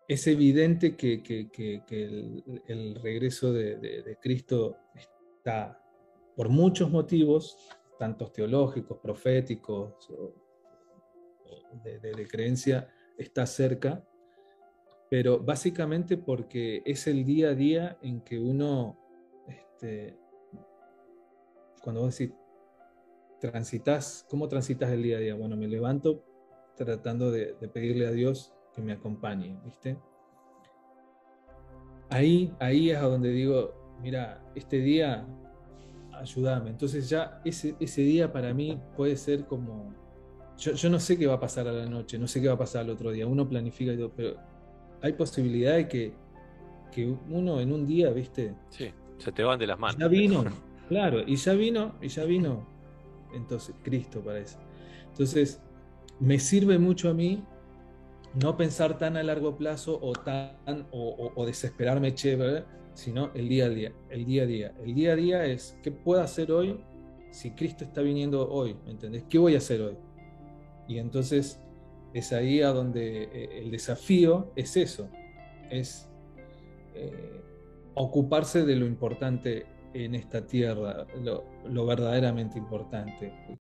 es evidente que el regreso de Cristo está, por muchos motivos, tantos teológicos, proféticos, de creencia, está cerca, pero básicamente porque es el día a día en que uno, este, cuando vos decís, transitas, ¿cómo transitas el día a día? Bueno, me levanto tratando de pedirle a Dios que me acompañe, ¿viste? Ahí es a donde digo, mira, este día, ayúdame. Entonces ya ese día para mí puede ser como, yo no sé qué va a pasar a la noche, no sé qué va a pasar al otro día. Uno planifica y todo, pero hay posibilidad de que uno en un día, ¿viste? Sí, se te van de las manos. Ya vino, claro, y ya vino, entonces Cristo para eso. Entonces, me sirve mucho a mí no pensar tan a largo plazo o desesperarme, chévere, sino el día a día, el día a día. El día a día es, ¿qué puedo hacer hoy si Cristo está viniendo hoy? ¿Me entendés? ¿Qué voy a hacer hoy? Y entonces es ahí a donde el desafío es eso, es eh, ocuparse de lo importante en esta tierra, lo verdaderamente importante.